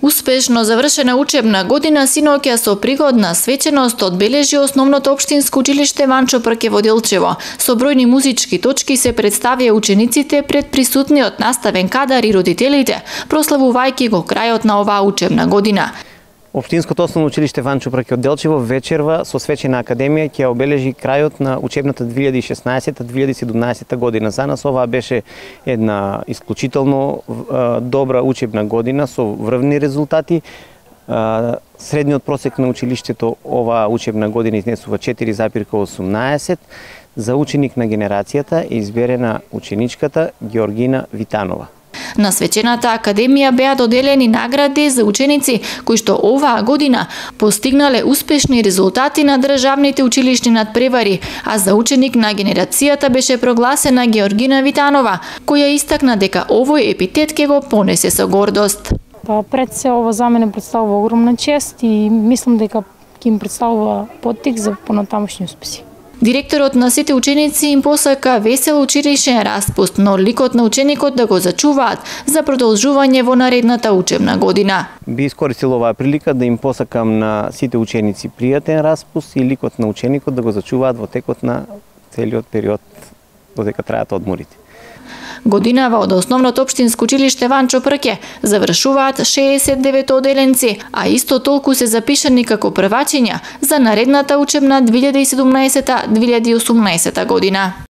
Успешно завршена учебна година синоќа со пригодна свеченост одбележи основното општинско училиште Ванчо Прке во Делчево. Со бројни музички точки се представија учениците пред присутниот наставен кадар и родителите, прославувајќи го крајот на оваа учебна година. Општинското основно училиште Ванчо Прке од Делчево вечерва со свечена академија ќе обележи крајот на учебната 2016-2017 година. За нас оваа беше една исклучително добра учебна година со врвни резултати. Средниот просек на училиштето оваа учебна година изнесува 4,18. За ученик на генерацијата е изберена ученичката Георгина Витанова. На свечената академија беа доделени награди за ученици кои што оваа година постигнале успешни резултати на државните училишни надпревари, а за ученик на генерацијата беше прогласена Георгина Витанова, која истакна дека овој епитет ќе го понесе со гордост. Пред се ова за мене представува огромна чест и мислам дека ќе им представува поттик за понатамошни успеси. Директорот на сите ученици им посака весел училишен распуст, но ликот на ученикот да го зачуваат за продолжување во наредната учебна година. Би искористил оваа прилика да им посакам на сите ученици пријатен распуст и ликот на ученикот да го зачуваат во текот на целиот период додека траат одморите. Годинава од основното општинско училиште Ванчо Прке завршуваат 69 оделенци, а исто толку се запишани како првачиња за наредната учебна 2017-2018 година.